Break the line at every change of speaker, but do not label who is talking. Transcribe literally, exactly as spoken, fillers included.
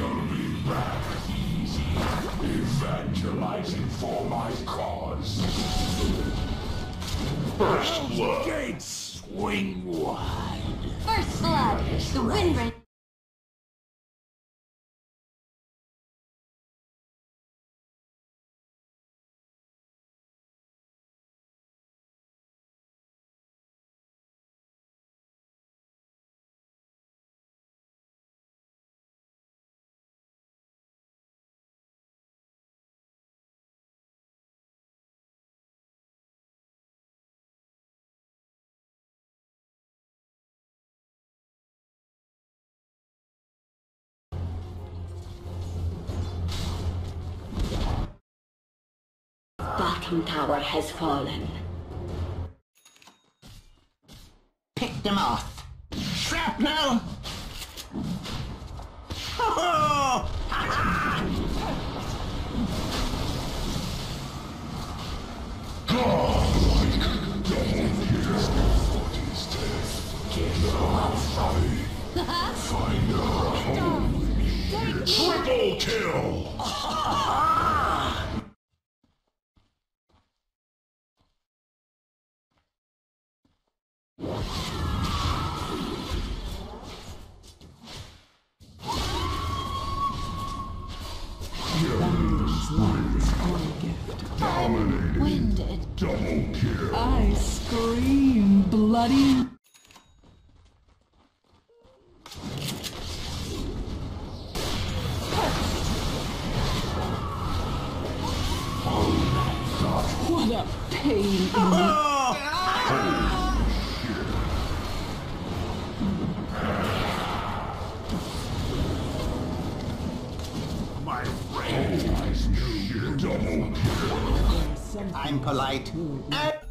You'll be back easy, evangelizing for my cause. First blood. Gates swing wide.
First blood. The wind rain.
Bottom tower has fallen.
Pick them off. Shrapnel! Ho-ho!
Godlike, double here. What is death? Get outside. Find a home. Triple kill! Dominating.
Winded.
Double kill.
I scream bloody. What a pain in the...
My rage is new. Double kill.
I'm polite.